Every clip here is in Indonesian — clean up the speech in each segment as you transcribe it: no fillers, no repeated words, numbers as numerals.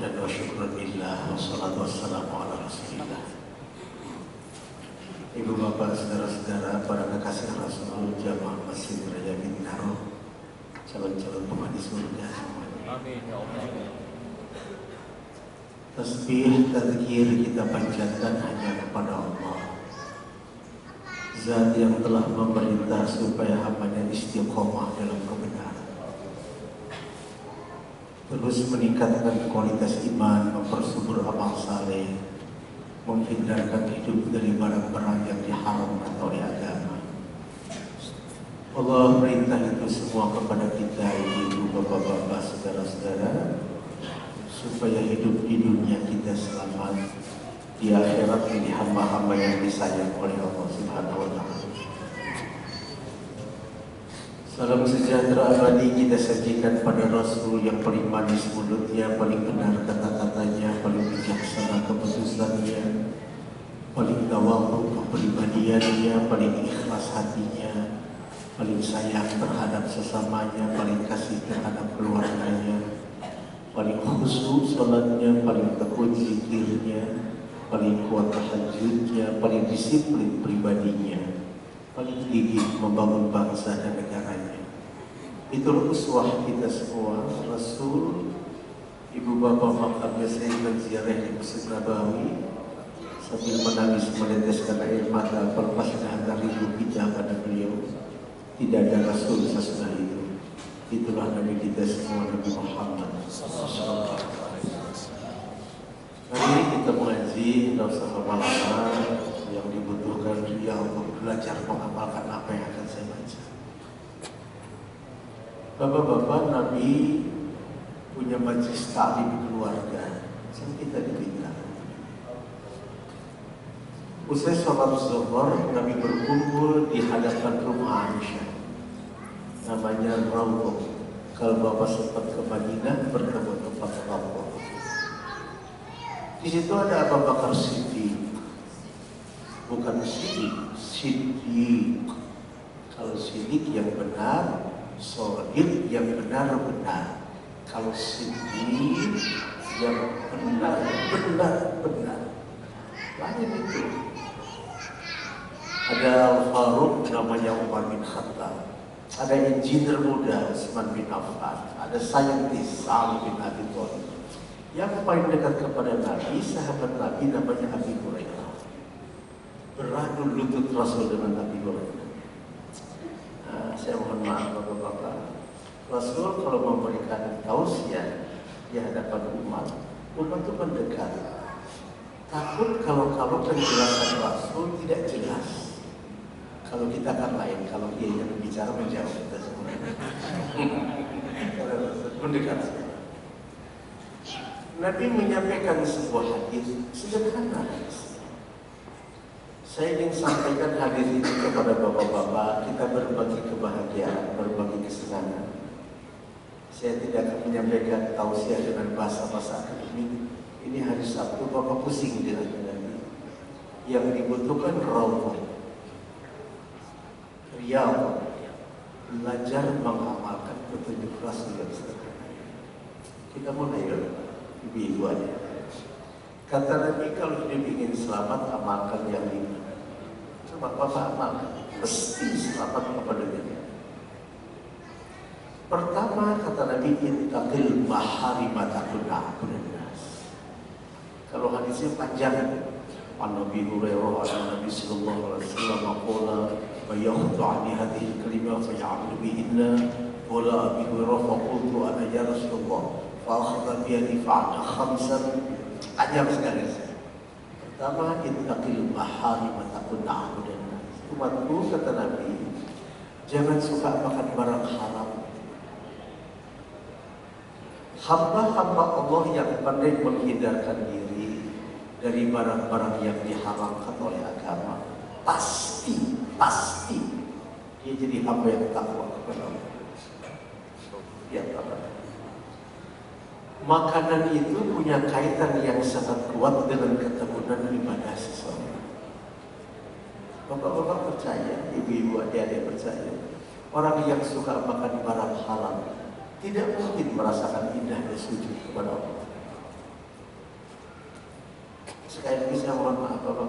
hamdan wa syukran lillah wassalatu wassalamu ala rasulillah. Ibu bapak, saudara-saudara, para kekasih Rasul, jamaah Masjid Raya Bintaro, calon-calon penghuni surga semuanya. Amin ya Allah. Tasbih, tadzkir kita panjatkan hanya kepada Allah, Zat yang telah memerintah supaya hambanya istiqomah dalam kebenaran, terus meningkatkan kualitas iman, mempersubur amal saleh, menghindarkan hidup dari barang-barang yang diharamkan oleh agama. Allah perintah itu semua kepada kita, ibu, bapak-bapak, saudara-saudara, supaya hidup di dunia kita selamat, di akhirat ini hamba-hamba yang disayang oleh Allah Subhanahu wa Ta'ala. Salam sejahtera abadi kita sajikan pada Rasul yang paling manis mulutnya, paling benar kata-katanya, paling bijaksana keputusannya, paling tawadhu kepribadiannya, paling ikhlas hatinya, paling sayang terhadap sesamanya, paling kasih terhadap keluarganya, paling khusyuk salatnya, paling tekun zikirnya, paling kuat tahajudnya, paling disiplin pribadinya, paling gigih membangun bangsa dan negaranya. Itulah uswah kita semua. Rasul, ibu bapak makamnya saya menziarah di Masjid Nabawi sambil menangis meneteskan air mata pelepas dari rindu kita pada beliau. Tidak ada Rasul sesudah itu. Itulah Nabi kita semua, Nabi Muhammad SAW. Hari ini kita mengaji, tidak usah lama-lama, yang dibutuhkan dia untuk belajar mengamalkan apa yang akan saya baca. Bapak-bapak, Nabi punya majlis ta'lim keluarga, yang kita diminta. Usai sholat zuhur, Nabi berkumpul di hadapan rumah Aisyah, namanya Rawdoh. Kalau bapak sempat ke Madinah, bertemu tempat Rawdoh. Di situ ada Abu Bakar Siddiq, bukan Siddiq. Kalau Siddiq yang benar, Shadiq yang benar-benar. Kalau Siddiq yang benar-benar. Lain itu. Ada Al-Faruq namanya Umar bin Khattab. Ada engineer muda Utsman bin Affan. Ada saintis Ali bin Abi Thalib. Yang paling dekat kepada Nabi, sahabat Nabi namanya Abi Hurairah. Beradu lutut Rasul dengan Abi Hurairah. Nah, saya mohon maaf bapak-bapak, Rasul kalau memberikan tausiah di hadapan umat itu mendekat. Takut kalau penjelasan Rasul tidak jelas. Kalau kita kan lain, kalau dia yang bicara menjawab kita semua. Mendekat. Nabi menyampaikan sebuah hadis sederhana. Saya ingin sampaikan hadis ini kepada bapak-bapak, kita berbagi kebahagiaan, berbagi kesenangan. Saya tidak akan menyampaikan tausiah dengan bahasa-bahasa akademik. Ini hari Sabtu, bapak pusing dengan Nabi. Yang dibutuhkan rawdoh, riyadhah, belajar mengamalkan petunjuk Rasul yang sederhana. Kita mulai ya. Ibu-ibu aja. Kata Nabi, kalau hidup ingin selamat, amalkan yang 5. Coba bapak amalkan, mesti selamat kepada dunia. Pertama kata Nabi, ittaqil maharima takuna nas. Kalau hadisnya panjang, Nabi Hurairah Nabi sallallahu alaihi wasallam qala wa yakhudhu an hadhihi kalimah fa ya'malu bihinna qala Abi Hurairah fa qultu ana ya Rasulullah fa'akhadha biyadi fa'ana khamsan. Ajab sekali. Pertama, ittaqil maharim takun na'budan. Umatku, kata Nabi, jangan suka makan barang haram. Hamba-hamba Allah yang pandai menghindarkan diri dari barang-barang yang diharamkan oleh agama, pasti dia jadi hamba yang takwa kepada Allah. Ya, makanan itu punya kaitan yang sangat kuat dengan ketekunan ibadah seseorang. Bapak-bapak percaya, ibu-ibu, adik-adik percaya, orang yang suka makan barang halal tidak mungkin merasakan indahnya sujud kepada Allah. Sekali lagi saya mohon maaf Bapak.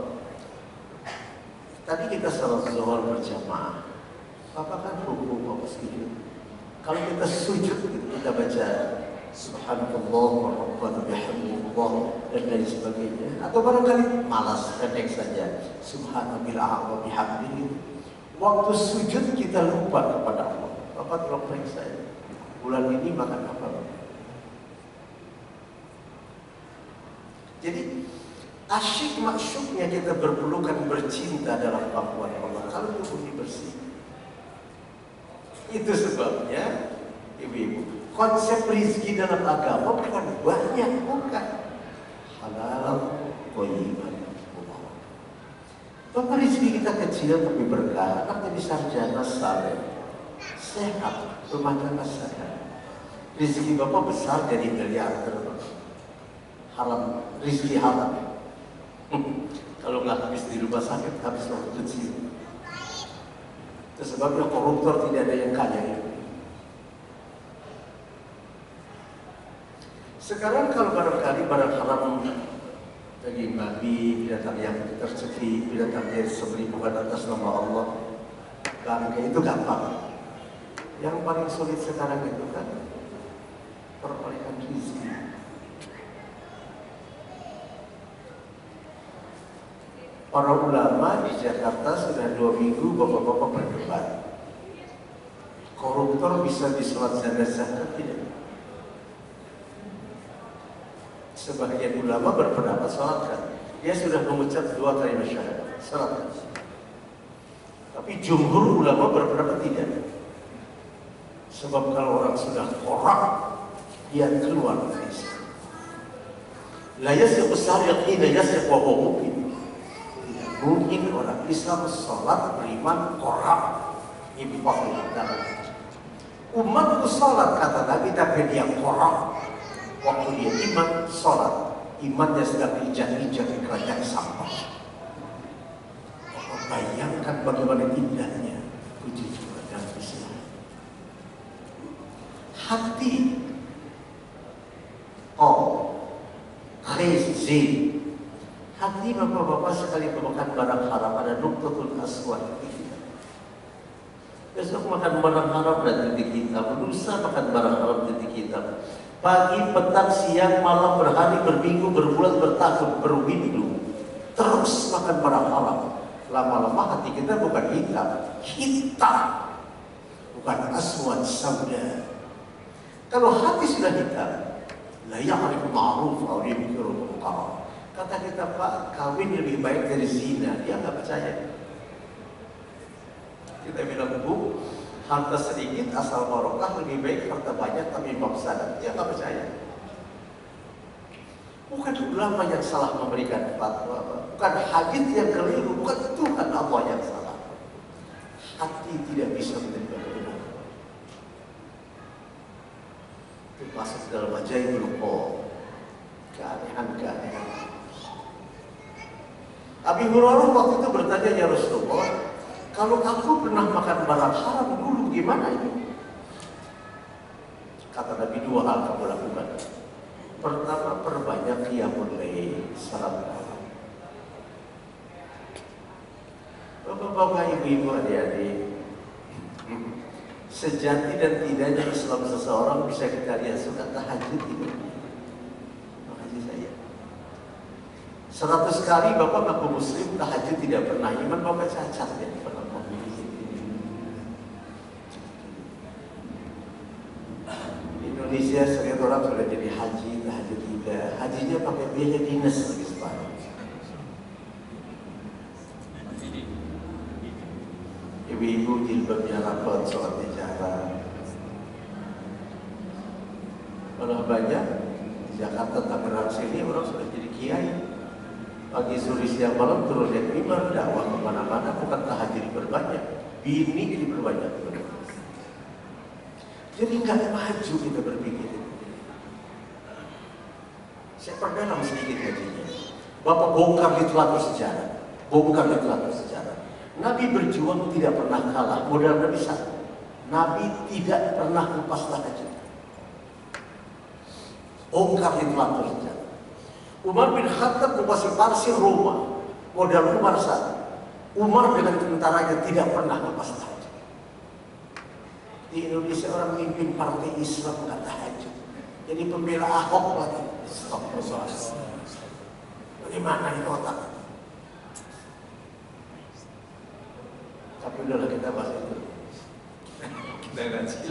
Tadi kita salat zuhur berjamaah. Bapak kan rukuk Bapak setuju. Kalau kita sujud kita baca Subhanallah wa rabbana bihamdillah dan lain sebagainya. Atau barangkali malas pendek saja Subhanallahi wa bihamdihi. Waktu sujud kita lupa kepada Allah. Bapak tolong periksa saya. Bulan ini makan apa? Jadi asyik maksudnya kita berpelukan bercinta dalam pangkuan Allah. Kalau tubuh ini bersih. Itu sebabnya ibu-ibu, konsep rizki dalam agama bukan banyak, bukan halal, thayyibah. Bapak rizki kita kecil tapi berkah, anak jadi sarjana saleh, sehat, rumah tangga sehat. Rizki Bapak besar jadi miliarder, haram, rizki halal. Kalau nggak habis di rumah sakit, habis waktu kecil. Itu sebabnya koruptor tidak ada yang kaya ya. Sekarang kalau barangkali barang haram daging babi, binatang yang tercekik, binatang yang disembelih bukan atas nama Allah, bangkai itu gampang. Yang paling sulit sekarang itu kan perolehan rezeki. Para ulama di Jakarta sudah 2 minggu bapak-bapak berdebat. Koruptor bisa disolat zakat tidak? Sebagian ulama berpendapat salatkan. Dia sudah mengucap 2 kalimat syahadat, salatkan. Tapi jumhur ulama berpendapat tidak. Sebab kalau orang sudah korak, dia keluar dari Islam. La yasriqu sariq hina yasriq wa huwa mu'min. Mungkin orang Islam sholat beriman korak infak darah. Umatku sholat kata Nabi tapi dia korak. Waktu dia iman sholat, imannya sedang injak-injak di kerajaan sampah. Bayangkan bagaimana indahnya puji Tuhan dan Islam. Hati khizin. Hati bapak-bapak sekali memakan barang haram ada nuktatul aswad. Besok makan barang haram dan titik hitam, lusa makan barang haram titik hitam. Pagi, petang, siang, malam, berhari, berminggu, berbulan, bertahun, berminggu, terus makan barang haram. Lama-lama hati kita bukan hitam, bukan aswad sauda. Kalau hati sudah hitam, la ya'rifu ma'ruf aw yunkiru munkar. Kata kita Pak, kawin lebih baik dari zina. Dia nggak percaya. Kita bilang Bu, harta sedikit asal barokah lebih baik harta banyak tapi mafsadat. Dia nggak percaya. Bukan ulama yang salah memberikan fatwa, bukan hadis yang keliru, bukan Tuhan Allah yang salah. Hati tidak bisa menerima benar. Itu masuk dalam ajaibul qaul, keanehan-keanehan. Abi Hurairah waktu itu bertanya, ya Rasulullah, kalau aku pernah makan barang haram dulu gimana ini? Kata Nabi 2 hal kamu lakukan. Pertama, perbanyak qiyamul lail, salat malam. Bapak-bapak, ibu-ibu, adik-adik, sejati dan tidaknya Islam seseorang bisa kita lihat suka tahajud itu. 100 kali Bapak ngaku muslim, tahajud tidak pernah, iman Bapak cacat ya. Di Indonesia sering orang sudah jadi haji, tahajud tidak. Hajinya pakai biaya dinas lagi sekarang. Ibu-ibu jilbabnya rapat, sholatnya jarang. Kalau banyak di Jakarta, Tangerang sini orang sudah jadi kiai. Pagi, sore, siang, malam turun dari mimbar, dakwah kemana-mana, bukan tahajud berbanyak, bini diperbanyak. Jadi nggak maju kita berpikir. Saya perdalam sedikit hajinya. Bapak bongkar literatur sejarah, Nabi berjuang tidak pernah kalah, modal Nabi satu. Nabi tidak pernah lepas tahajud. Bongkar literatur sejarah. Umar bin Khattab menguasai Parsi Roma, modal Umar saat. Umar dengan tentaranya tidak pernah lepas tahajud. Di Indonesia orang mimpin partai Islam nggak tahajud. Jadi pembela Ahok lagi. Bagaimana ini otak? Tapi udahlah kita bahas itu. Kita ngaji.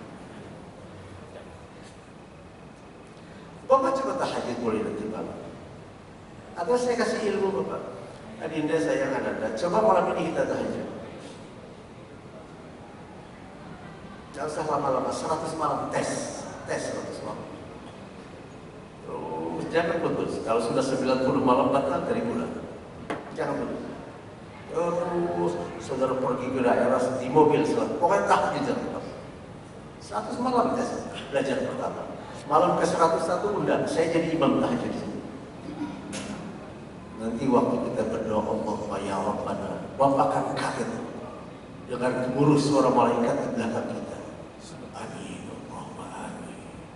Bapak coba tahajud boleh nanti malam. Atau saya kasih ilmu Bapak. Adinda sayang Anda, coba malam ini kita tahajud. Jangan usah lama-lama, 100 malam tes 100 malam. Terus jangan putus. Kalau sudah 90 malam batal dari bulan. Jangan putus. Terus saudara pergi ke daerah di mobil, pokoknya tahajud jangan. 100 malam tes belajar pertama. Malam ke 101 undang, saya jadi imam tahajud. Nanti waktu kita berdoa Allah ya Rabbana, Bapak akan kaget dengan gemuruh suara malaikat di belakang kita. Amin, Allahumma amin.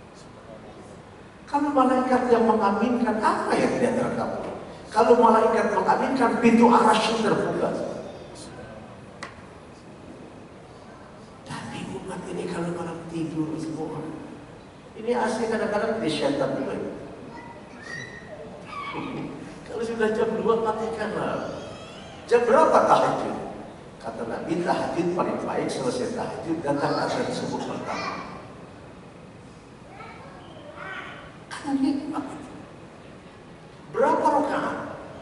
Kalau malaikat yang mengaminkan, apa yang tidak terkabul? Kalau malaikat mengaminkan, pintu arasy terbuka. Tapi umat ini kalau malam tidur semua, ini asli kadang-kadang di syaitan juga. Kalau sudah jam 2 matikanlah. Jam berapa tahajud? Kata Nabi, tahajud paling baik selesai tahajud datang azan subuh pertama. Karena nikmat. Berapa rakaat?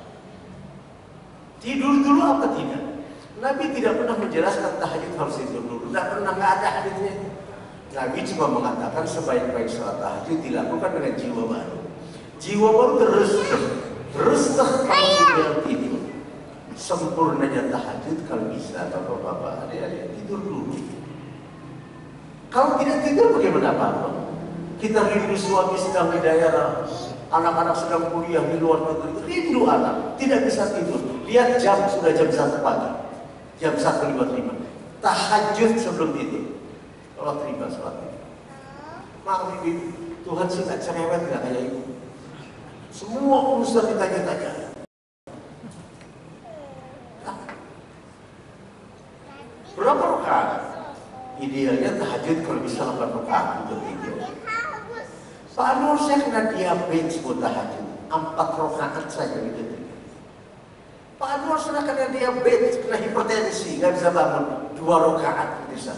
Tidur dulu apa tidak? Nabi tidak pernah menjelaskan tahajud harus tidur dulu. Tidak pernah, nggak ada hadisnya. Nabi cuma mengatakan sebaik-baik salat tahajud dilakukan dengan jiwa baru. Jiwa baru terus kalau tidur. Sempurnanya tahajud kalau bisa bapak-bapak, adik-adik tidur dulu. Kalau tidak tidur bagaimana Bapak? Kita rindu suami sedang di daerah, anak-anak sedang kuliah di luar negeri, rindu anak, tidak bisa tidur. Lihat jam, sudah jam 1 pagi, jam 1.55. Tahajud sebelum tidur. Kalau terima sholat itu. Maaf ibu, Tuhan sih tak cerewet nggak kayak ibu. Semua urusan ditanya-tanya. Berapa rakaat? Idealnya tahajud kalau bisa 8 rakaat untuk tidur. Pak Anwar saya kena diabetes buat tahajud 4 rakaat saja gitu. Pak Anwar saya kena diabetes, kena hipertensi, nggak bisa bangun 2 rakaat bisa.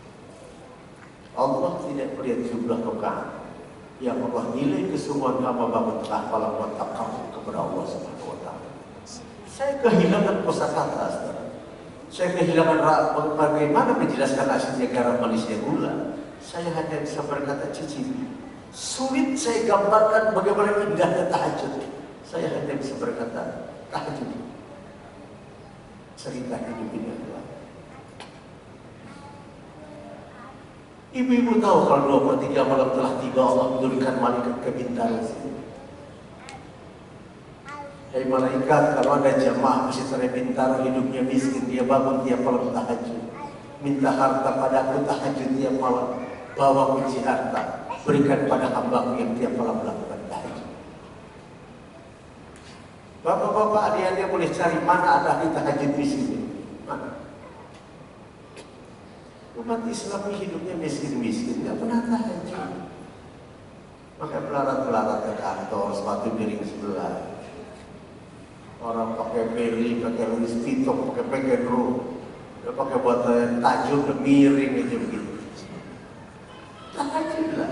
Allah tidak melihat jumlah rakaat. Yang Allah nilai kesemuan hamba bangun hafalan wa taqarrub kepada Allah Subhanahu wa taala. Saya kehilangan kosakata, saudara. Saya kehilangan bagaimana menjelaskan asinnya garam manisnya gula. Saya hanya bisa berkata cicipi. Sulit saya gambarkan bagaimana indahnya tahajud. Saya hanya bisa berkata tahajud. Cerita hidup ini adalah. Ibu-ibu tahu kalau 2/3 malam telah tiba, Allah menurunkan malaikat ke Bintaro. Hai malaikat, kalau ada jamaah masih dari Bintaro hidupnya miskin, dia bangun tiap malam tahajud, minta harta padaku tahajud tiap malam, bawa kunci harta, berikan pada hambaku yang tiap malam melakukan tahajud. Bapak-bapak, adik-adik boleh cari mana ada ahli tahajud di sini. Mana? Umat Islam ini hidupnya miskin-miskin, tidak pernah tahajud. Pakai pelarat-pelarat ke kantor, sepatu miring sebelah. Orang pakai beli, pakai Louis Vuitton, pakai Pegedro, pakai buat tajud miring aja begitu. Tahajudlah.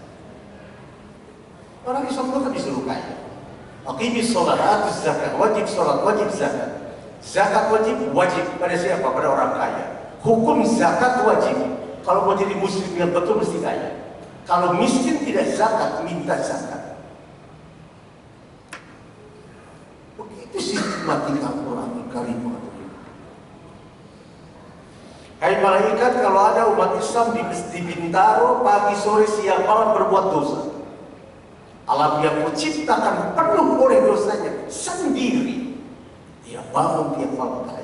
Orang Islam itu kan disuruh kaya. Aqimis sholat, atus zakat, wajib sholat, wajib zakat. Zakat wajib pada siapa? Pada orang kaya. Hukum zakat wajib. Kalau mau jadi muslim yang betul mesti kaya. Kalau miskin tidak zakat, minta zakat. Begitu sistematik Al-Quranul Karim. Hai malaikat, kalau ada umat Islam di Bintaro pagi, sore, siang, malam berbuat dosa, alam yang menciptakan penuh oleh dosanya sendiri, dia bangun tiap malam tahajud.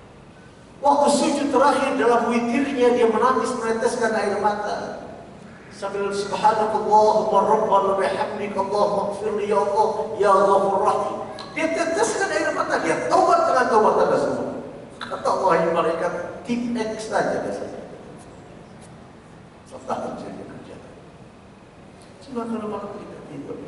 Waktu sujud terakhir dalam witirnya dia menangis meneteskan air mata. sambil subhanakallahumma rabbana bihamdika Allahumma ighfirli ya Allah ya Ghafur Rahim. Dia teteskan air mata dia, taubat dengan taubat Anda semua. Kata Allah malaikat, tip X saja biasanya. Setelah terjadi kerjaan. Cuma kalau malam kita tidur.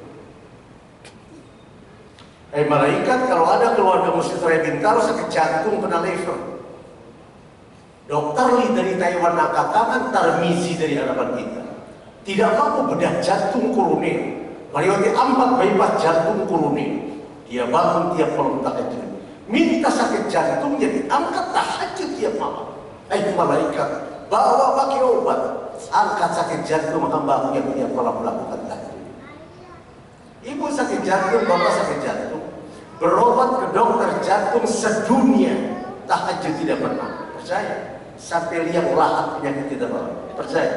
Malaikat, kalau ada keluarga Muslim Raya Bintaro sakit jantung kena lever. Dokter dari Taiwan angkat tangan, Tarmizi dari hadapan kita. Tidak mampu bedah jantung koroner. Melewati 4 bypass jantung koroner. Dia bangun tiap malam tahajud. Minta sakit jantungnya diangkat tahajud tiap malam. Malaikat, bawa pakai obat. Angkat sakit jantung hamba yang tiap malam melakukan tahajud. Ibu sakit jantung, bapak sakit jantung. Berobat ke dokter jantung sedunia. Tahajud tidak pernah. Percaya? Sampai liang lahat penyakit tidak mau. Percaya?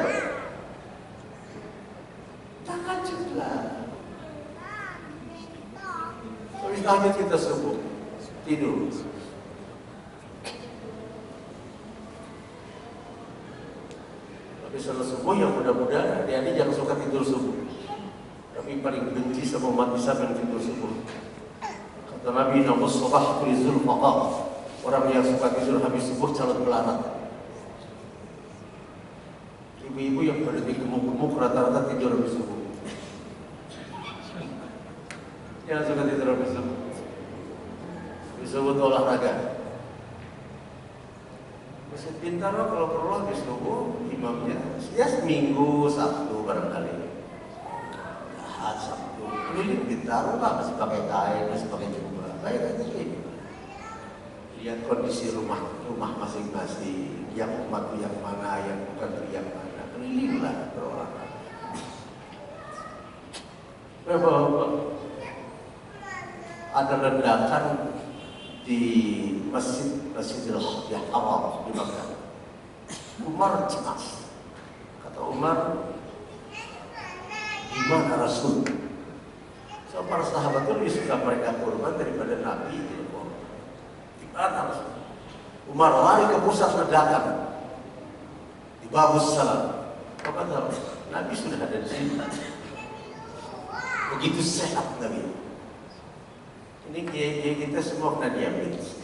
Tahajudlah. Habis tahajud kita subuh, tidur. Habis salat subuh yang mudah-mudahan adik-adik jangan suka tidur subuh. Kami paling benci sama umat Islam yang tidur subuh. Kata Nabi, namus sabah kulizul faqah. Orang yang suka tidur habis subuh calon melarat. Ibu-ibu yang pada gemuk-gemuk rata-rata tidur habis subuh. Jangan suka tidur habis subuh. Habis subuh itu olahraga. Masjid Bintaro kalau perlu habis subuh imamnya ya seminggu Sabtu barangkali. Ahad Sabtu. Keliling Bintaro lah masih pakai kain, masih pakai jubah. Baik aja ini. Lihat kondisi rumah masing-masing. Yang umat yang mana, yang bukan yang mana. Kelilinglah berolahraga. Bapak-bapak, ada ledakan di Masjidil Haram di Makkah. Umar cemas. Kata Umar, di mana Rasul? So, para sahabat itu lebih suka mereka kurban daripada Nabi. Di mana Rasul? Umar lari ke pusat ledakan di Babus Salam. Apa tahu? Nabi sudah ada di sini. Begitu sehat Nabi. Ini kiai kita semua kena diabetes.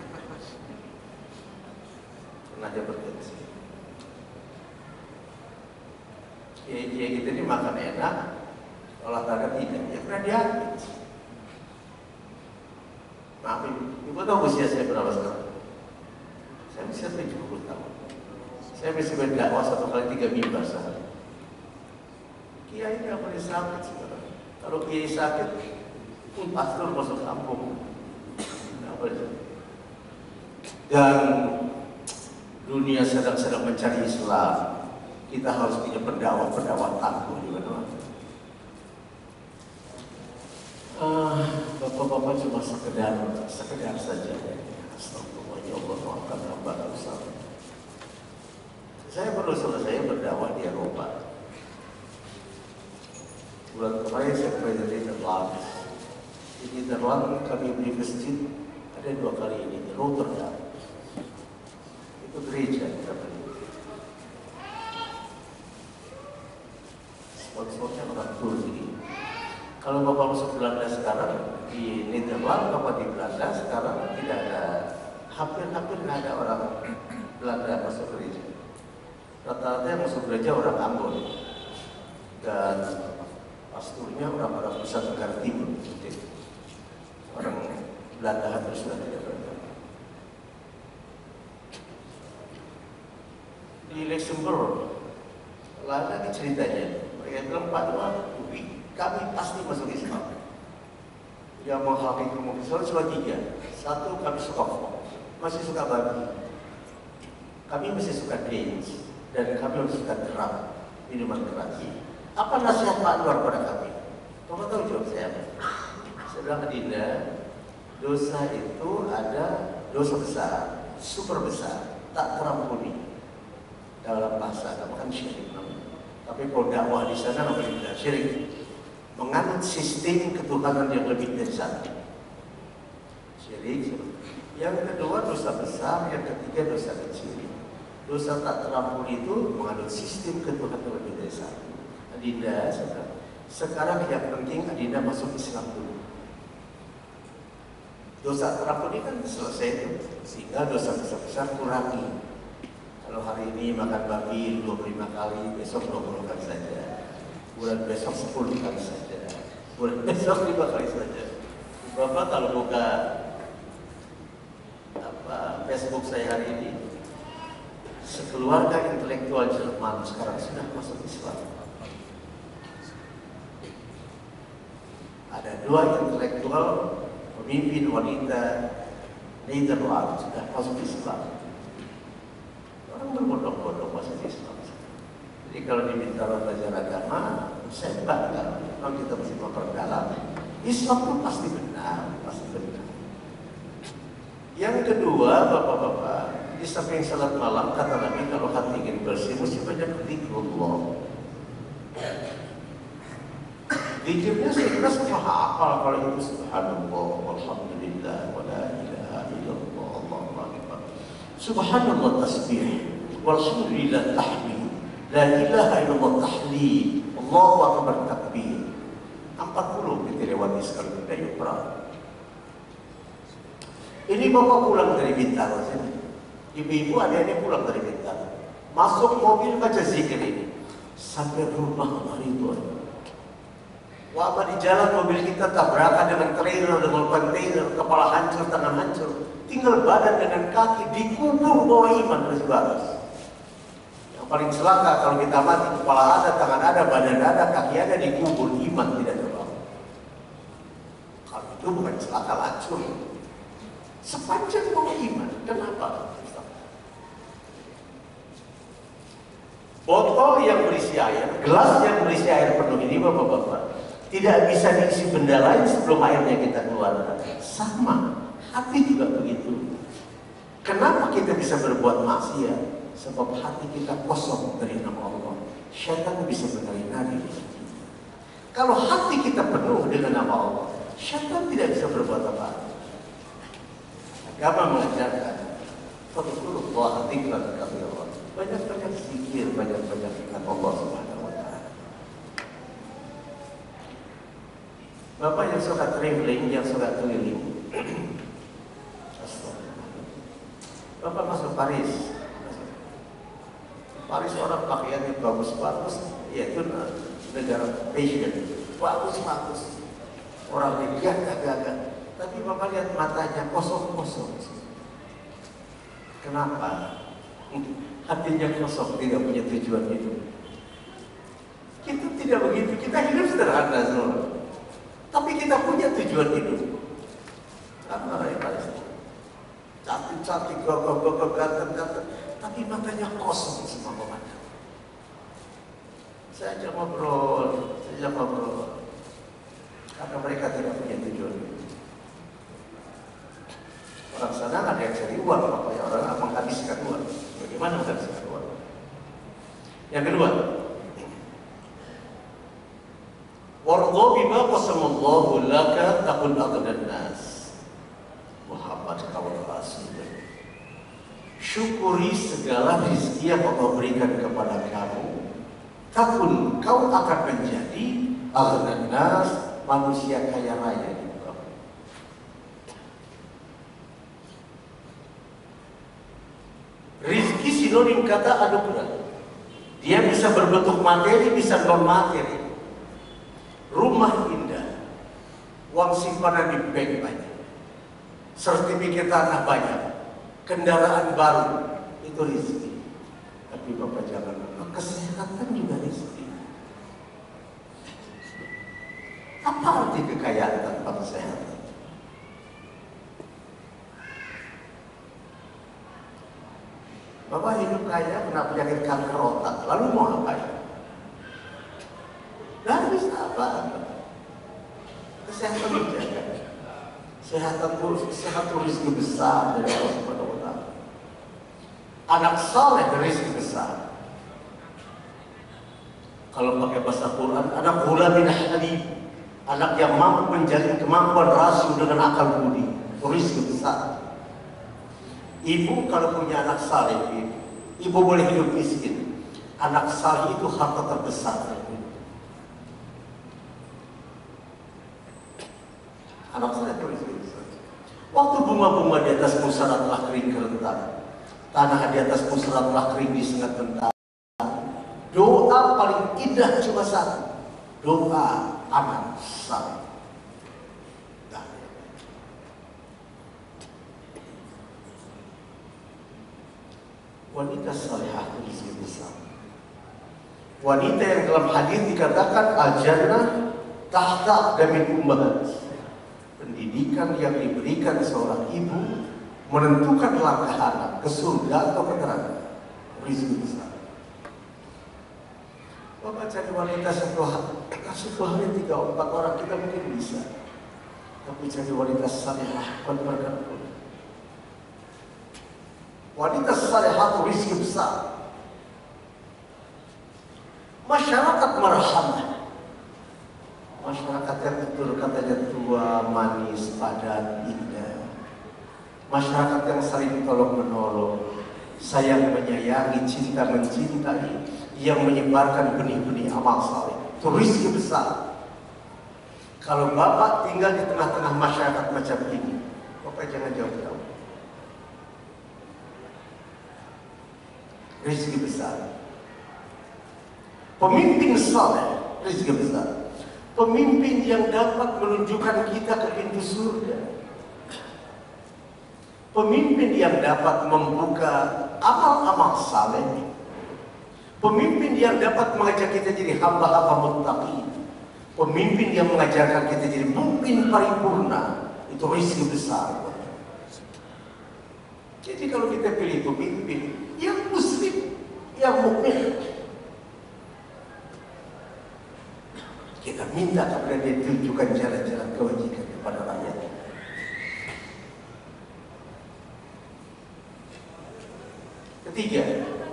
Pernah hipertensi. Kiai kita ini makan enak, olahraga tidak. Ya pernah diabetes. Maaf ibu tahu usia saya berapa sekarang? Saya usia 70 tahun. Saya bisa berdakwah 1 kali 3 mimbar sehari. Kiai ini apa yang sakit sekarang? Kalau kiai sakit, pastor masuk kampung. Dan dunia sedang mencari Islam. Kita harus punya pendakwah tangguh di mana-mana. Bapak-bapak cuma sekedar saja. Astagfirullah, ya Allah, maafkan hamba dosa. Saya baru selesai berdakwah di Eropa. Bulan kemarin saya berada di Nederland. Di Nederland kami beli masjid ada 2 kali ini di Rotterdam. Itu gereja kita beli. Sponsornya orang Turki. Kalau Bapak masuk Belanda sekarang di Nederland, Bapak di Belanda sekarang tidak ada, hampir nggak ada orang Belanda masuk gereja. Rata-rata yang masuk gereja orang Ambon dan pasturnya orang-orang Nusa Tenggara Timur. Orang Belanda hampir sudah tidak berada. Di Luxembourg, lagi ceritanya, mereka bilang Pak Doa, kami pasti masuk Islam. Yang menghakimi umum Islam cuma 3. 1, kami suka kok, masih suka babi. Kami masih suka dance dan kami masih suka drum, minuman keras. Apa nasihat Pak Anwar pada kami? Kamu tahu jawab saya? Saya bilang ke Dinda, dosa itu ada dosa besar, super besar, tak terampuni. Dalam bahasa agama kan syirik. Tapi kalau dakwah di sana namanya tidak syirik. Menganut sistem ketuhanan yang lebih dari satu. Syirik. Yang kedua dosa besar, yang ketiga dosa kecil. Dosa tak terampuni itu menganut sistem ketuhanan yang lebih dari satu. Adinda, sekarang yang penting Adinda masuk Islam dulu. Dosa terampuni kan selesai itu, sehingga dosa besar kurangi. Kalau hari ini makan babi 25 kali, besok 20 kali saja. Bulan besok 10 kali saja. Bulan besok 5 kali saja. Bapak kalau buka Facebook saya hari ini, sekeluarga intelektual Jerman sekarang sudah masuk Islam. Ada 2 intelektual pemimpin wanita Nederland sudah masuk Islam. Orang berbondong-bondong masuk Islam. Jadi kalau diminta belajar agama, saya bangga. Kalau kita mesti memperdalam, Islam itu pasti benar, pasti benar. Yang kedua, bapak-bapak, di samping salat malam, kata Nabi kalau hati ingin bersih, mesti banyak zikrullah. Zikirnya saya kira semua hafal, kalau itu subhanallah, walhamdulillah, wa la ilaha illallah, Allahu akbar. Subhanallah tasbih, walhamdulillah tahmid, la ilaha illallah tahlil, Allahu akbar takbir. 40 kita lewati sekali kita yukra. Ini bapak pulang dari Bintaro sini. Ibu-ibu adik-adik pulang dari Bintaro. Masuk mobil baca zikir ini. Sampai rumah Ridwan. Wabah di jalan mobil kita tabrakan dengan trailer, dengan kontainer, kepala hancur, tangan hancur. Tinggal badan dengan kaki dikubur bawah iman dari batas. Yang paling celaka kalau kita mati, kepala ada, tangan ada, badan ada, kaki ada, dikubur, iman tidak terbangun. Kalau itu bukan celaka, hancur. Sepanjang bawah iman, kenapa? Botol yang berisi air, gelas yang berisi air penuh ini bapak-bapak, tidak bisa diisi benda lain sebelum airnya kita keluarkan. Sama, hati juga begitu. Kenapa kita bisa berbuat maksiat? Sebab hati kita kosong dari nama Allah. Syaitan bisa menari-nari. Kalau hati kita penuh dengan nama Allah, syaitan tidak bisa berbuat apa-apa. Agama mengajarkan fadhkurullah dzikran katsiran. Banyak-banyak zikir, banyak-banyak ingat Allah Subhanahu wa taala. Bapak yang suka traveling, yang suka keliling. Bapak masuk Paris. Paris orang pakaiannya bagus-bagus, yaitu negara fashion. Bagus-bagus. Orang lihat agak-agak. Tapi bapak lihat matanya kosong-kosong. Kenapa? Hatinya kosong, tidak punya tujuan hidup. Kita tidak begitu, kita hidup sederhana semua. Tapi kita punya tujuan hidup. Karena orang yang Palestina cantik-cantik, gagah-gagah, ganteng-ganteng, tapi matanya kosong semua bapak. Saya ajak ngobrol, karena mereka tidak punya tujuan hidup. Orang sana ada yang cari uang, makanya orang menghabiskan uang. Bagaimana menghabiskan uang? Yang kedua, warḍa bima qasamallahu laka takun aghnan nas. Muhammad kawan Rasul. Syukuri segala rezeki yang Allah berikan kepada kamu. Takun kau akan menjadi aghnan nas, manusia kaya raya. Rizki sinonim kata anugerah. Dia bisa berbentuk materi, bisa non materi. Rumah indah, uang simpanan di bank banyak, sertifikat tanah banyak, kendaraan baru, itu rizki. Tapi bapak jangan lupa, kesehatan juga rizki. Apa arti kekayaan tanpa kesehatan? Bapak hidup kaya kena penyakit kanker otak, lalu mau apa? Gak bisa apa? Kesehatan dijaga. Sehat itu rezeki besar dari Allah Subhanahu wa taala. Anak saleh rezeki besar. Kalau pakai bahasa Quran, anak ghulamin halim, anak yang mampu menjalin kemampuan rasio dengan akal budi, rezeki besar. Ibu kalau punya anak saleh, ibu boleh hidup miskin. Anak saleh itu harta terbesar. Anak saya tulis gitu. Waktu bunga-bunga di atas pusara telah kering kerentan, tanah di atas pusara telah kering disengat bentang. Doa paling indah cuma satu, doa aman saleh. Wanita salihah itu besar. Wanita yang dalam hadis dikatakan al-jannah tahta aqdamil ummahat. Pendidikan yang diberikan seorang ibu menentukan langkah anak ke surga atau ke neraka. Rizki besar. Bapak cari wanita satu hari 3-4 orang kita mungkin bisa. Tapi cari wanita salihah berkat pun. Wanita salihah rizki besar. Masyarakat marhamah. Masyarakat yang betul katanya tua, manis, padat, indah. Masyarakat yang saling tolong-menolong, sayang menyayangi, cinta mencintai, yang menyebarkan benih-benih amal saleh. Itu rizki besar. Kalau Bapak tinggal di tengah-tengah masyarakat macam ini, Bapak jangan jauh-jauh. Rizki besar. Pemimpin saleh, rizki besar. Pemimpin yang dapat menunjukkan kita ke pintu surga. Pemimpin yang dapat membuka amal-amal saleh. Pemimpin yang dapat mengajak kita jadi hamba-hamba muttaqin. Pemimpin yang mengajarkan kita jadi mukmin paripurna. Itu rizki besar. Jadi kalau kita pilih pemimpin yang muslim, yang mukmin, kita minta kepada dia tunjukkan jalan-jalan kebajikan kepada rakyat. Ketiga,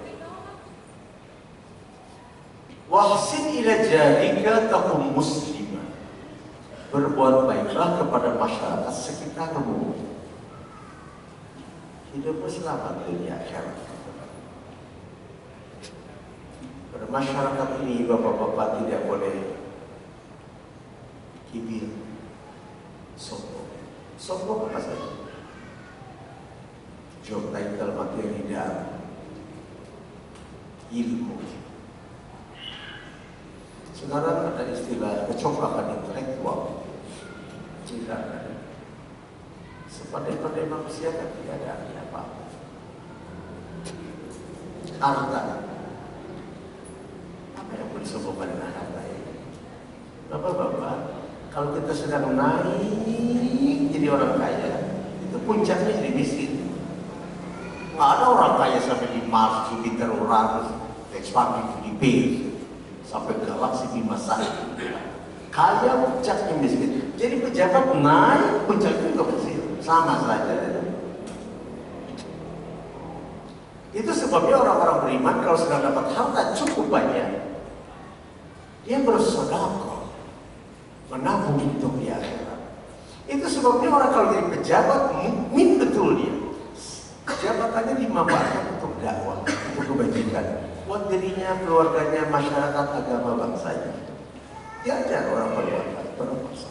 wahsin ila jarika takum muslimah. Berbuat baiklah kepada masyarakat sekitarmu. Hidupmu selamat dunia akhirat. Pada masyarakat ini bapak-bapak tidak boleh kibir, sombong. Sombong apa saja? Job title materi dan ilmu. Sekarang ada istilah kecoklakan intelektual. Tidak ada. Sepandai-pandai manusia kan tidak ada artinya apa-apa. Harta. Apa yang boleh disombongkan dengan harta ini? Bapak-bapak, kalau kita sedang naik jadi orang kaya, itu puncaknya jadi miskin. Nggak ada orang kaya sampai di Mars, Jupiter, Uranus, ekspansi di base, sampai galaksi Bima Sakti. Kaya puncaknya miskin. Jadi pejabat naik puncaknya juga miskin, sama saja. Itu sebabnya orang-orang beriman kalau sedang dapat harta cukup banyak, dia bersedekah, menabung untuk di akhirat. Itu sebabnya orang kalau jadi pejabat mukmin betul dia. Jabatannya dimanfaatkan untuk dakwah, untuk kebajikan, buat dirinya, keluarganya, masyarakat, agama, bangsanya. Diajar orang berbuat berpuasa.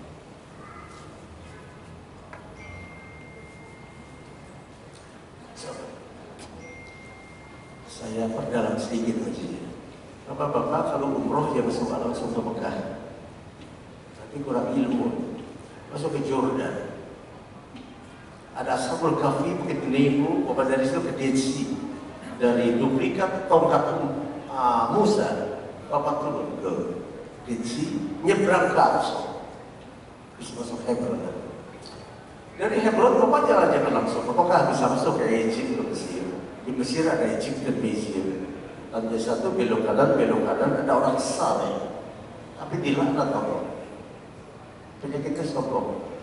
Saya perdalam sedikit saja. Bapak-bapak kalau umroh ya masuk langsung ke Mekah, tapi kurang ilmu, masuk ke Jordan. Ada Ashabul Kahfi, Bukit Nebo, Bapak dari situ ke Dead Sea. Dari duplikat tongkat Musa, Bapak turun ke Dead Sea, nyebrang ke Aqsa, bisa masuk Hebron. Dari Hebron Bapak jalan-jalan langsung, Bapak bisa masuk ke Egypt, ke Mesir. Di Mesir ada Egypt dan Mesir. Lantai satu belok kanan ada orang saleh, tapi dilaknat Allah. Penyakitnya sombong.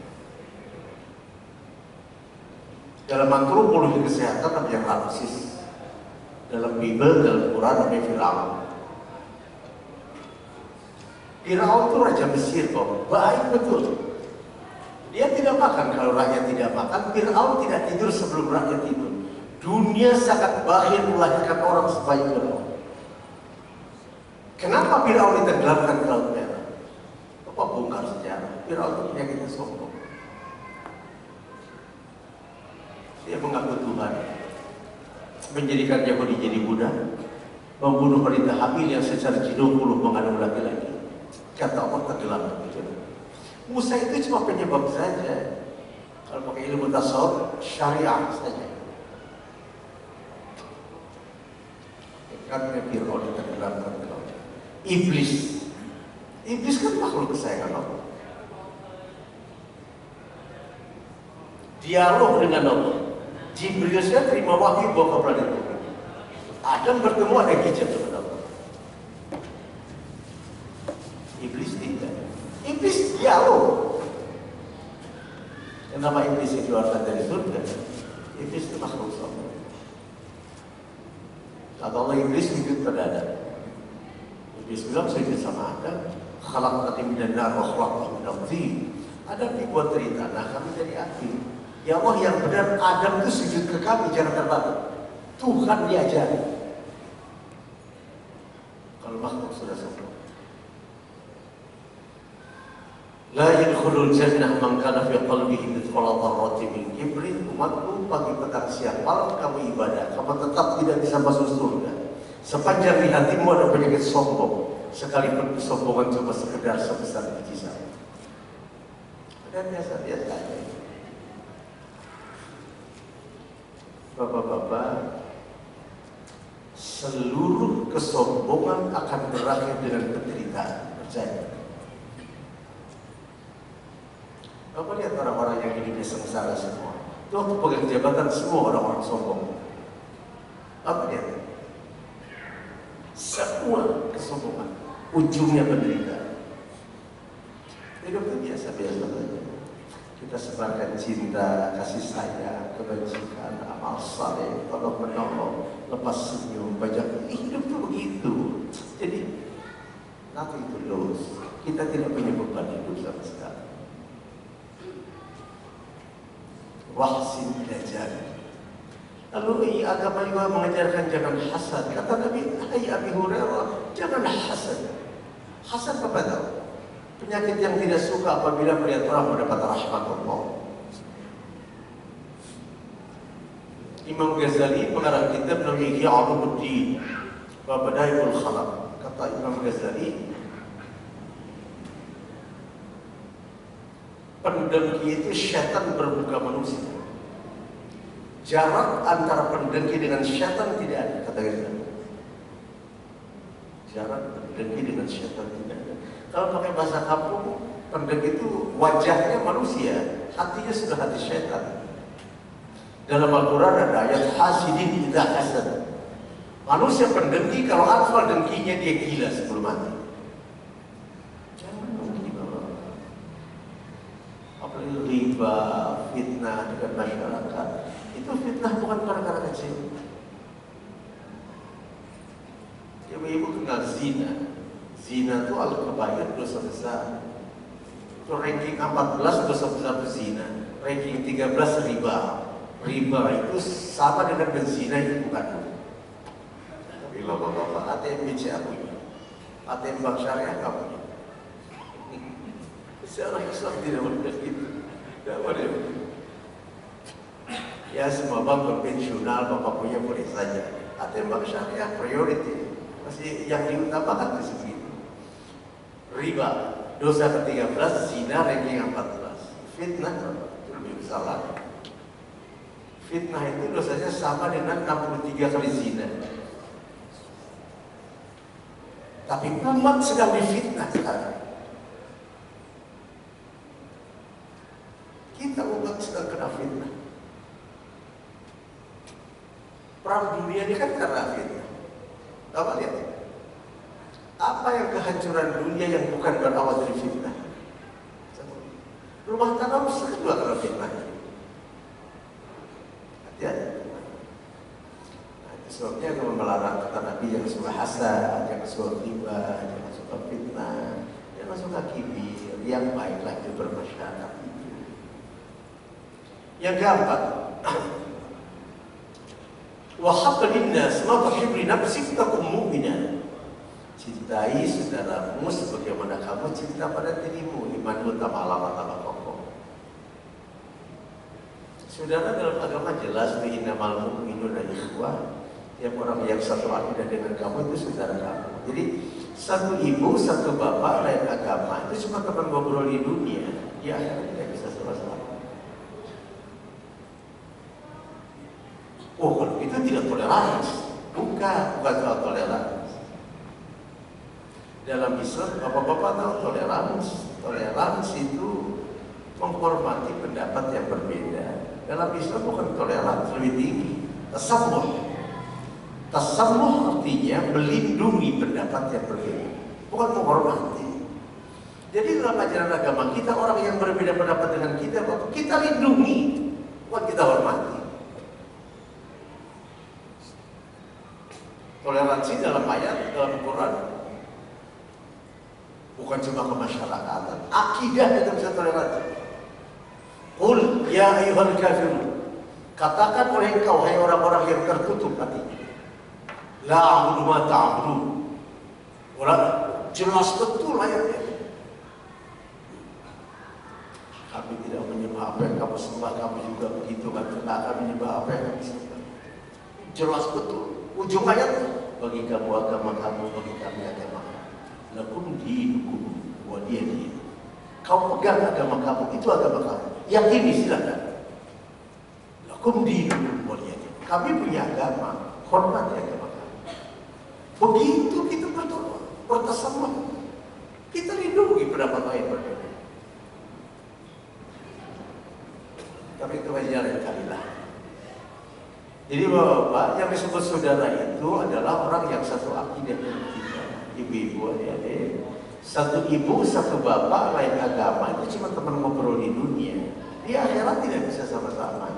Dalam antropologi kesehatan ada yang narsis. Dalam Bible, dalam Quran ada Firaun. Firaun itu raja Mesir kok, baik betul. Dia tidak makan kalau rakyat tidak makan. Firaun tidak tidur sebelum rakyat tidur. Dunia sangat bakhil melahirkan orang sebaik Firaun. Kenapa Firaun ditenggelamkan ke Laut Merah? Bapak bongkar sejarah. Firaun itu penyakitnya sombong. Dia mengaku Tuhan, menjadikan Yahudi jadi budak, membunuh wanita hamil yang secara G20 mengandung laki-laki. Kata Allah tenggelam. Musa itu cuma penyebab saja. Kalau pakai ilmu tasawuf, syariah saja. Karena Fir'aun tenggelamkan ke laut. Iblis kan makhluk kesayangan Allah. Dialog dengan Allah. Jibril saya terima wahyu bawa ke planet bumi. Adam bertemu ada hijab dengan Allah. Iblis tidak. Iblis dialog. Kenapa iblis dikeluarkan dari surga? Iblis itu makhluk Allah. Kata Allah, iblis sujud pada Adam. Iblis bilang sujud sama Adam. Khalaqtani minan nar wa khalaqtahu min tin. Adam dibuat dari tanah, kami dari api. Ya Allah, yang benar Adam itu sujud ke kami, jangan terbalik. Tuhan diajari. Kalau makhluk sudah sempurna. La yadkhulul jannah man kana fi qalbihi mithqala dzarratin min kibrin. Umatku pagi petang siang malam kamu ibadah, kamu tetap tidak bisa masuk surga. Sepanjang di hatimu ada penyakit sombong, sekalipun kesombongan cuma sekedar sebesar biji sawi. Dan biasa-biasa aja. Bapak-bapak, seluruh kesombongan akan berakhir dengan penderitaan. Percaya. Bapak lihat orang-orang yang hidupnya sengsara semua. Itu waktu pegang jabatan semua orang-orang sombong. Bapak lihat. Semua kesombongan ujungnya penderitaan. Hidup itu biasa-biasa saja. Kita sebarkan cinta, kasih sayang, kebajikan, amal saleh, tolong menolong, lepas senyum, bajak. Hidup itu begitu. Jadi, nothing to lose. Kita tidak punya beban hidup sama sekali. Wahsin belajar. Lalu agama juga mengajarkan jangan hasad. Kata Nabi, hai Abi Hurairah, jangan hasad. Hasad apa tahu? Penyakit yang tidak suka apabila melihat orang mendapat rahmat Allah. Imam Ghazali mengarang kitab namanya Ihya Ulumuddin wa Bada'iul Khalaq. Kata Imam Ghazali, pendengki itu syaitan bermuka manusia. Jarak antara pendengki dengan syaitan tidak ada, kata Ghazali. Jarak pendengki dengan syaitan tidak ada. Kalau pakai bahasa kampung, pendengki itu wajahnya manusia, hatinya sudah hati syaitan. Dalam Al-Quran ada ayat hasidin idza hasad. Manusia pendengki, kalau atfal dengkinya dia gila sebelum mati. Jangan dengki Allah. Apalagi riba, fitnah dengan masyarakat. Itu fitnah bukan perkara kecil. Ibu-ibu kenal zina. Zina itu al-kabair, dosa besar. Itu ranking 14 dosa besar zina. Ranking 13 riba. Riba itu sama dengan berzina, itu bukan. Tapi bapak-bapak ATM BCA punya, ATM Bank Syariah nggak punya. Seorang Islam tidak boleh gitu. Tidak boleh. Ya semua bank konvensional bapak punya boleh saja. ATM Bank Syariah priority. Masih yang diutamakan di sini. Riba, dosa ke-13, zina ranking 14. Fitnah, itu lebih besar lagi. Fitnah itu dosanya sama dengan 63 kali zina. Tapi umat sedang difitnah sekarang. Kita umat sedang kena fitnah. Perang dunia ini kan karena fitnah. Apa lihat? Apa yang kehancuran dunia yang bukan berawal dari fitnah? Rumah tangga rusak juga karena fitnah. Hati-hati. Nah, itu sebabnya kalau melarang kata Nabi jangan suka hasad, jangan suka riba, jangan suka fitnah, jangan suka kibir. Yang baiklah itu bermasyarakat itu. Yang keempat, wa habba linnas ma tuhibbu li nafsik takum mu'minah. Cintai saudaramu sebagaimana kamu cinta pada dirimu. Imanmu tambah lama tambah kokoh. Saudara, dalam agama jelas innamal mu'minuna ikhwah. Tiap orang yang satu akidah dengan kamu itu saudara kamu. Jadi satu ibu, satu bapak, lain agama itu cuma teman ngobrol di dunia. Di akhirat tidak bisa sama-sama. Oh, kalau itu tidak toleransi. Bukan soal toleransi. Dalam Islam, bapak-bapak tahu toleransi. Toleransi itu menghormati pendapat yang berbeda. Dalam Islam bukan toleransi, lebih tinggi. Tasamuh. Tasamuh artinya melindungi pendapat yang berbeda, bukan menghormati. Jadi dalam ajaran agama kita, orang yang berbeda pendapat dengan kita lindungi, bukan kita hormati. Toleransi dalam ayat, dalam Quran bukan cuma kemasyarakatan, akidah kita bisa toleransi. Qul ya ayyuhal kafirun, katakan oleh engkau hai orang-orang yang tertutup hatinya, la a'budu ma ta'budun. Orang jelas betul ayatnya. Kami tidak menyembah apa yang kamu sembah, kami juga begitu kan, tidak akan menyembah apa yang kami sembah. Jelas betul. Ujung ayat, bagi kamu agama kamu, bagi kami agama kami. Lakum dinukum wa diyani. Kau pegang agama kamu, itu agama kamu. Yakini silakan. Lakum dinukum wa diyani. Kami punya agama, hormati agama kami. Begitu kita bertasamuh, kita lindungi pendapat lain berbeda. Tapi itu aja lain kali lah. Jadi bapak yang disebut saudara itu adalah orang yang satu akidah dengan kita. Ibu-ibu, adik-adik, satu ibu, satu bapak, lain agama itu cuma teman ngobrol di dunia. Di akhirat tidak bisa sama-sama.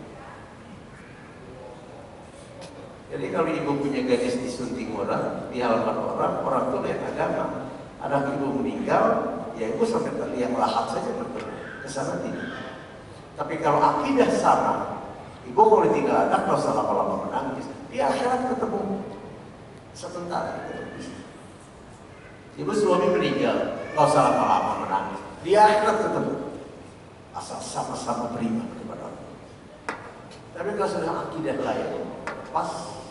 Jadi kalau ibu punya gadis disunting orang, di halaman orang, orang itu lain agama. Anak ibu meninggal, ya ibu sampai yang lahat saja bertemu ke sana tidak. Tapi kalau akidah sama, ibu kalau ditinggal anak, nggak usah lama-lama menangis. Di akhirat ketemu sebentar. Ibu suami meninggal, nggak usah lama-lama menangis. Di akhirat ketemu, asal sama-sama beriman kepada Allah. Tapi kalau sudah akidah lain, pas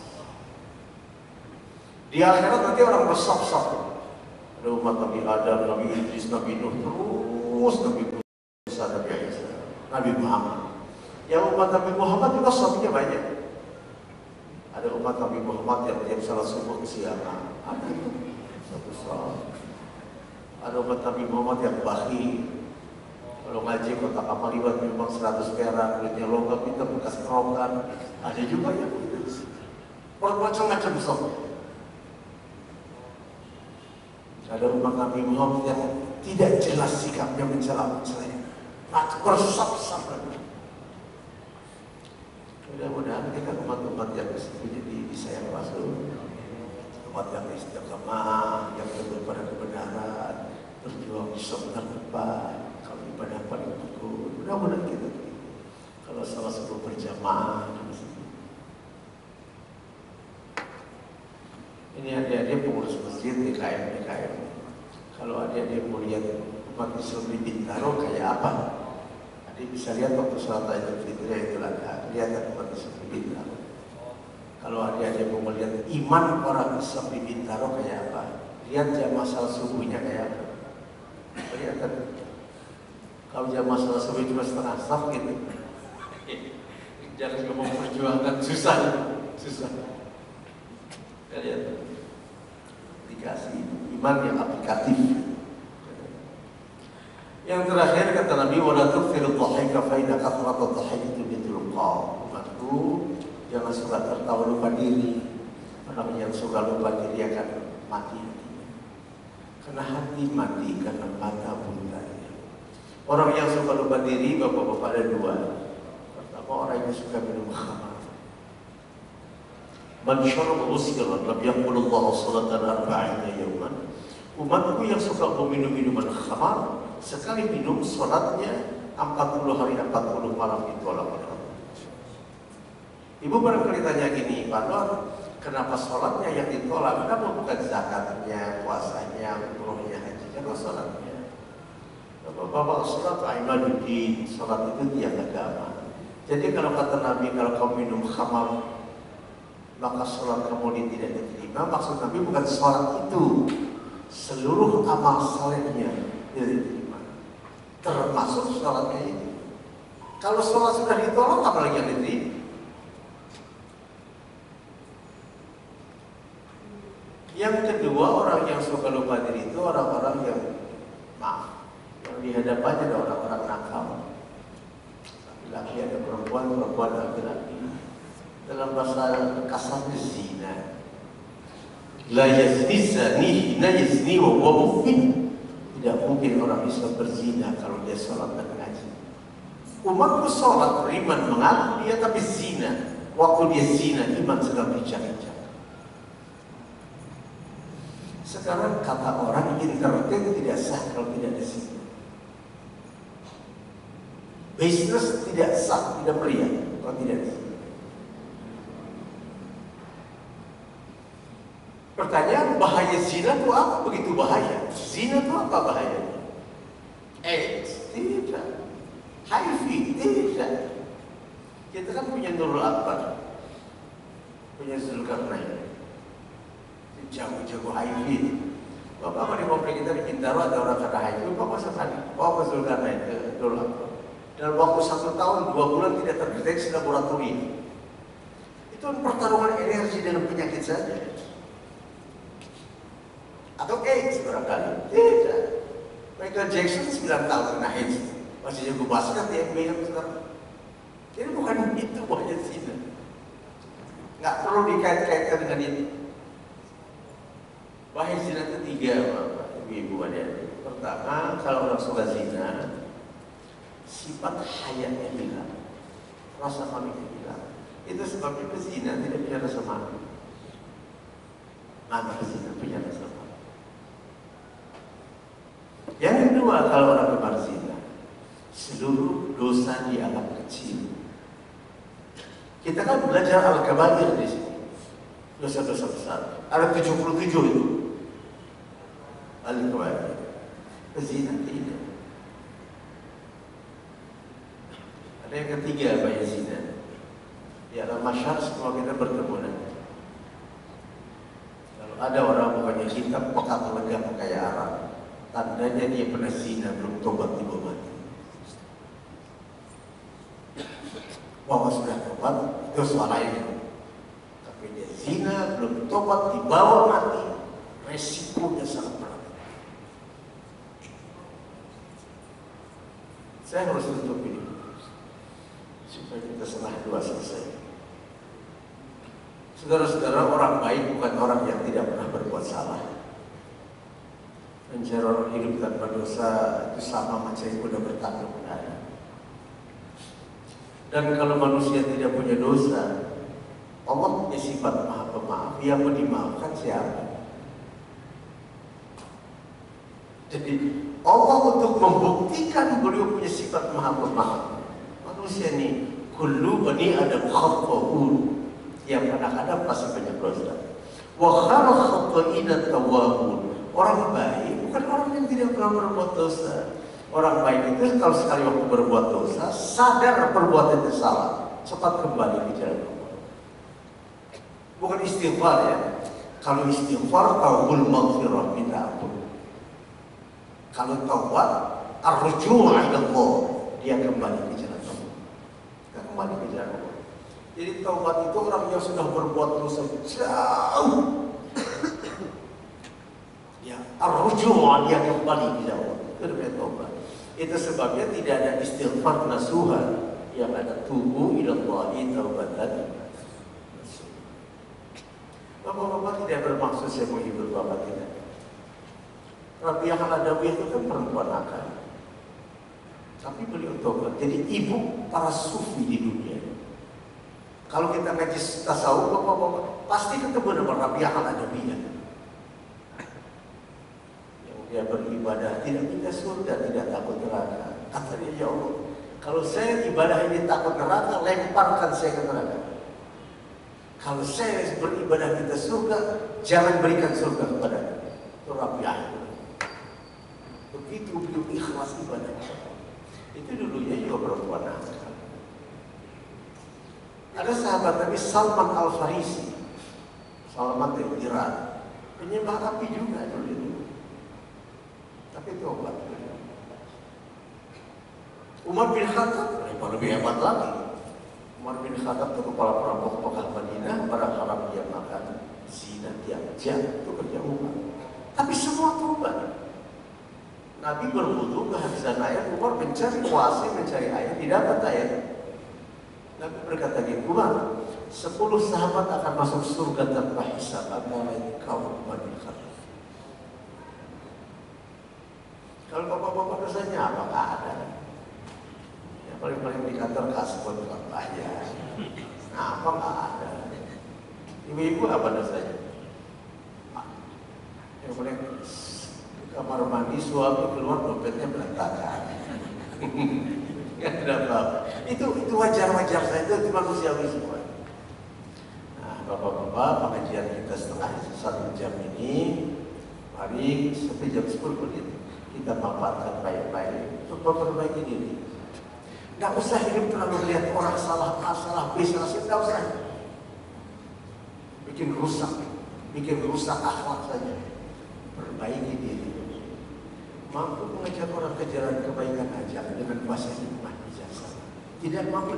di akhirat nanti orang bersab-sab. Ada umat Nabi Adam, Nabi Idris, Nabi Nuh, terus Nabi Musa, Nabi Isa, Nabi Muhammad. Yang umat Nabi Muhammad juga sapinya banyak. Ada umat Nabi Muhammad yang tiap salat subuh kesiangan. Ada itu satu salat. Ada umat Nabi Muhammad yang bakhil. Kalau ngaji kotak amal ribat memang 100 perak, duitnya logam, kita bekas kerokan. Ada juga yang begitu. Macam-macam soal. Ada umat Nabi Muhammad yang tidak jelas sikapnya mencela-mencela. Bersab-sab. Mudah-mudahan kita umat-umat yang jadi disayang Rasul, umat yang istiqamah, yang betul pada kebenaran, berjuang di sebelah depan, kalau ibadah paling teguh. Mudah-mudahan kita kalau salah satu berjamaah. Ini adik-adik pengurus masjid DKM. Kalau adik-adik mau lihat umat Islam di Bintaro kayak apa, adik bisa lihat waktu sholat Idul Fitri itu ada lihat umat Islam di Bintaro. Kalau adik-adik mau melihat iman orang Islam di Bintaro kayak apa, lihat jamaah salat subuhnya kayak apa. Kelihatan. Kalau jamaah salat subuh cuma setengah saf gitu, jangan ngomong perjuangan, susah. Kalian dikasih iman yang aplikatif. Yang terakhir kata Nabi, wala tughfiru dhahika fa inna kathrata dhahiki tudhilul qalb. Umatku, jangan suka tertawa lupa diri. Orang yang suka lupa diri akan mati. Karena hati mati karena mata buta. Orang yang suka lupa diri, bapak-bapak ada dua. Pertama, orang yang suka minum khamar. Man syarab usiran lam yaqbulullahu salatan arba'ina yawman. Umatku yang suka meminum minuman khamar, sekali minum salatnya 40 hari 40 malam ditolak oleh Allah. Ibu barangkali tanya gini, Pak Nur, kenapa salatnya yang ditolak? Kenapa bukan zakatnya, puasanya, umrohnya, hajinya, kok salatnya? Bapak salat ibaduddin, salat itu tiang agama. Jadi kalau kata Nabi, kalau kau minum khamar maka sholat kamu tidak diterima. Maksud Nabi bukan sholat itu, seluruh amal salehnya tidak diterima, termasuk sholatnya itu. Kalau sholat sudah ditolak, apalagi yang diterima? Yang kedua, orang yang suka lupa diri itu orang-orang yang yang di hadapannya ada orang-orang nakal. Laki ada perempuan, perempuan laki-laki. Dalam bahasa kasarnya zina. La yazni zani hina yazni wa huwa mu'min. Tidak mungkin orang bisa berzina kalau dia sholat dan ngaji. Umatku sholat, beriman, mengaku dia tapi zina. Waktu dia zina, iman sedang bincang-bincang. Sekarang kata orang entertain tidak sah kalau tidak ada zina. Bisnis tidak sah, tidak meriah kalau tidak ada zina. Pertanyaan, bahaya zina itu apa? Begitu bahaya. Zina itu apa bahayanya? AIDS? Tidak. HIV? Tidak. Kita kan punya Nurul Akbar, punya Zulkarnain, jago-jago HIV. Bapak di komplek kita di Bintaro ada orang kena HIV, Bapak sekali bawa ke Zulkarnain, ke Nurul Akbar. Dalam waktu 1 tahun 2 bulan tidak terdeteksi laboratorium. Itu pertarungan energi dengan penyakit saja. Atau AIDS barangkali? Tidak. Michael Jackson 9 tahun kena AIDS, masih jago basket di NBA sekarang. Jadi bukan itu bahaya zina. Nggak perlu dikait-kaitkan dengan ini. Bahaya zina itu 3, ibu-ibu adik. Pertama, kalau orang suka zina, sifat hayatnya hilang, rasa malunya hilang. Itu sebabnya pezina tidak punya rasa malu. Anak pezina punya rasa malu. Yang kedua, kalau orang gemar zina, seluruh dosa dianggap kecil. Kita kan belajar al-kabair di sini, dosa-dosa besar. Ada 77 itu al-kabair. Zina tidak. Ada yang ketiga, bahaya zina. Di alam masyarakat semua kita bertemu nanti. Kalau ada orang bukannya hitam, pekat lega kayak Arab, tandanya dia pernah zina, belum tobat di bawah mati. Bahwa sudah tobat, itu soal lain. Tapi dia zina, belum tobat, dibawa mati, resikonya sangat berat. Saya harus tutup ini supaya kita setengah 2 selesai. Saudara-saudara, orang baik bukan orang yang tidak pernah berbuat salah. Mencari orang hidup tanpa dosa itu sama macam kuda bertanduk menara. Dan kalau manusia tidak punya dosa, Allah punya sifat maha pemaaf. Yang mau dimaafkan siapa? Jadi Allah untuk membuktikan beliau punya sifat maha pemaaf. Manusia ini kullu bani adam khata'un, yang kadang-kadang pasti banyak dosa. Wa khairul khata'ina tawwabun. Orang baik bukan orang yang tidak pernah berbuat dosa. Orang baik itu kalau sekali waktu berbuat dosa, sadar perbuatan itu salah, cepat kembali ke jalan Allah. Bukan istighfar ya. Kalau istighfar, taubul maghfirah, minta ampun. Kalau taubat, arju' ila Allah, dia kembali ke jalan Allah. Dia kembali ke jalan Allah. Jadi taubat itu orang yang sudah berbuat dosa jauh. Ya, arju' dia kembali ke jalan Allah. Itu namanya taubat. Itu sebabnya tidak ada istighfar nasuha, yang ada tubuh ilallahi taubatan. Bapak-bapak tidak bermaksud saya menghibur bapak, tidak. Rabi'ah al-Adawiyah itu kan perempuan akal, tapi beliau taubat. Jadi ibu para sufi di dunia. Kalau kita ngaji tasawuf, bapak-bapak pasti ketemu dengan Rabi'ah al-Adawiyah. Dia beribadah, tidak minta surga, tidak takut neraka. Kata dia, ya Allah, kalau saya ibadah ini takut neraka, lemparkan saya ke neraka. Kalau saya beribadah minta surga, jangan berikan surga kepada itu. Rabi'ah. Begitu beliau ikhlas ibadah. Itu dulunya juga perempuan nakal. Ada sahabat Nabi Salman Al-Farisi, Salman dari Iran, penyembah api juga dulu itu. Tapi tobat. Umar bin Khattab lebih hebat lagi. Umar bin Khattab itu kepala perampok Mekah Madinah, pada haram dia makan zina, dia itu kerja Umar. Tapi semua tobat. Nabi berwudu kehabisan air, Umar mencari kuasa, mencari air, tidak dapat air. Nabi berkata gini, Umar, 10 sahabat akan masuk surga tanpa hisab, antara kau Umar bin Khattab. Kalau bapak-bapak dosanya apa? Nggak ada. Yang paling di kantor kasih buat bayar. Nah, apa nggak ada? Ibu-ibu apa dosanya? Yang paling kamar mandi suami keluar dompetnya berantakan. Nggak ada apa-apa. Itu wajar-wajar saja, itu manusiawi semua. Nah, bapak-bapak, pengajian kita setengah 1 jam ini, mari sampai jam 10 menit kita manfaatkan baik-baik untuk memperbaiki diri. Nggak usah hidup terlalu melihat orang salah A, salah B, salah C, nggak usah. Bikin rusak akhlak saja. Perbaiki diri. Mampu mengajak orang ke jalan kebaikan aja dengan bahasa hikmah bijaksana. Tidak mampu.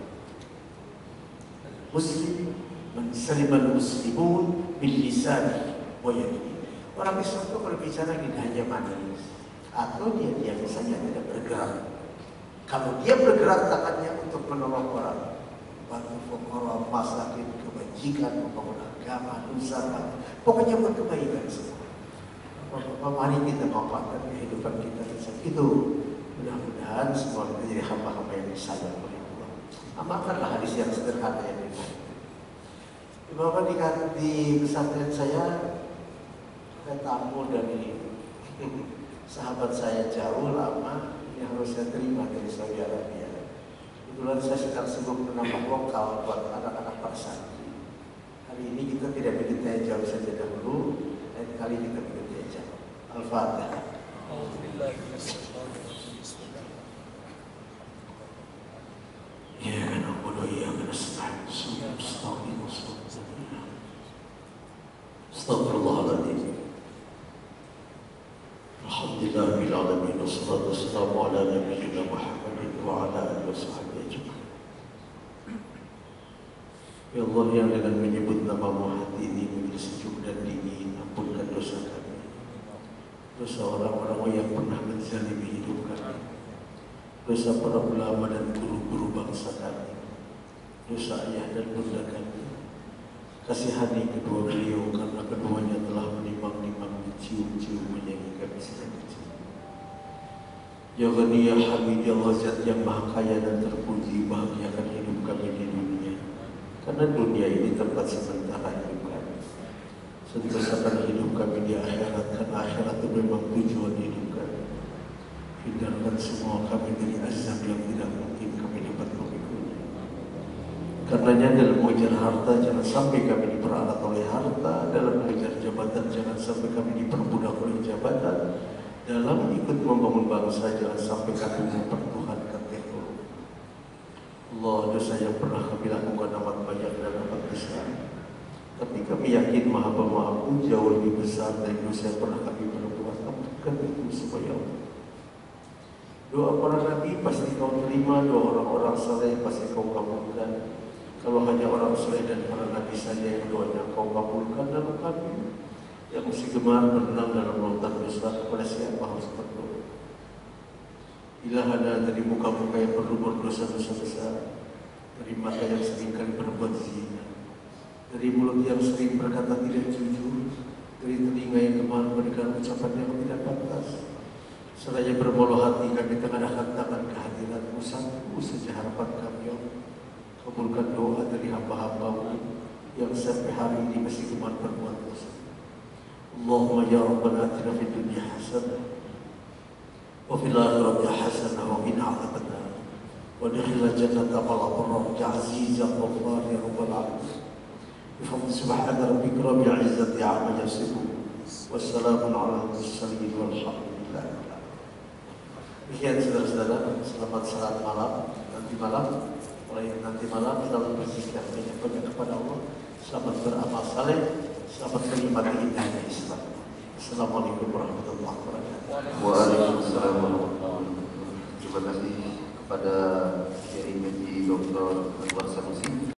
Muslim salimal muslimun bil lisani wa yadihi. Orang Islam itu berbicara lidahnya manis atau dia diam saja tidak bergerak. Kalau dia bergerak tangannya untuk menolong orang, bantu fuqara, masakin, kebajikan, membangun agama, usaha, pokoknya buat kebaikan semua. Mari kita manfaatkan kehidupan kita itu. Mudah-mudahan semua kita jadi hamba-hamba yang disayang oleh Allah. Amalkanlah hadis yang sederhana yang ini. Bapak di pesantren saya ada tamu dari sahabat saya jauh lama yang harus saya terima dari Saudi Arabia. Kebetulan saya sedang sibuk menambah lokal buat anak-anak para santri. Hari ini kita tidak bikin tanya jawab saja dahulu, lain kali kita bikin tanya jawab. Al-Fatihah. Ya kan aku ya kan Astagfirullahaladzim. Alhamdulillahirabbil alamin wassalatu wassalamu ala nabiyyina Muhammadin wa ala alihi washabbihi ajmain. Ya Allah, yang dengan menyebut namamu hati ini menjadi sejuk dan dingin, ampunkan dosa kami, dosa orang-orang yang pernah menzalimi hidup kami, dosa para ulama dan guru-guru bangsa kami, dosa ayah dan bunda kami. Kasihani kedua beliau karena keduanya telah menimang-nimang, mencium-cium, menyayangi kami sejak kecil. Ya Ghani ya Hamid ya Zat yang maha kaya dan terpuji, bahagiakan hidup kami di dunia, karena dunia ini tempat sementara hidup kami. Sentosakan hidup kami di akhirat, karena akhirat itu memang tujuan hidup kami. Hindarkan semua kami dari azab yang tidak mungkin kami dapat memikul. Karenanya dalam mengejar harta jangan sampai kami diperalat oleh harta, dalam mengejar jabatan jangan sampai kami diperbudak oleh jabatan, dalam ikut membangun bangsa jangan sampai kami mempertuhankan teknologi. Allah, dosa yang pernah kami lakukan amat banyak dan amat besar, tapi kami yakin Maha Pemaafmu jauh lebih besar dari dosa yang pernah kami perbuat. Ampunkan itu supaya Allah. Doa para nabi pasti kau terima, doa orang-orang saleh pasti kau kabulkan. Kalau hanya orang saleh dan para nabi saja yang doanya kau kabulkan, dalam kami yang mesti gemar berenang dalam lautan dosa, kepada siapa harus berdoa? Ilahana dari muka-muka yang perlu berdosa-dosa besar, dari mata yang seringkali berbuat zina, dari mulut yang sering berkata tidak jujur, dari telinga yang gemar memberikan ucapan yang tidak pantas. Seraya bermolo hati kami tengahkan tangan kehadiran-Mu, satu saja harapan kami, ya Allah. Kabulkan doa dari hamba-hamba-Mu yang sampai hari ini masih gemar berbuat dosa. Allahumma ya Rabbana atina fid dunya hasanah wa fil akhirati hasanah wa qina adzabannar wa adkhilna jannata ma'al abrar ya azizan ghaffar ya rabbal alamin. Bi subhana rabbika rabbil izzati amma yasifun wassalamun ala mursalin walhamdulillah. Demikian saudara-saudara, selamat malam. Nanti malam mempelai nanti malam selalu berzikir banyak kepada Allah. Selamat beramal saleh, selamat menikmati indahnya Islam. Assalamualaikum warahmatullahi wabarakatuh. Waalaikumsalam warahmatullahi wabarakatuh.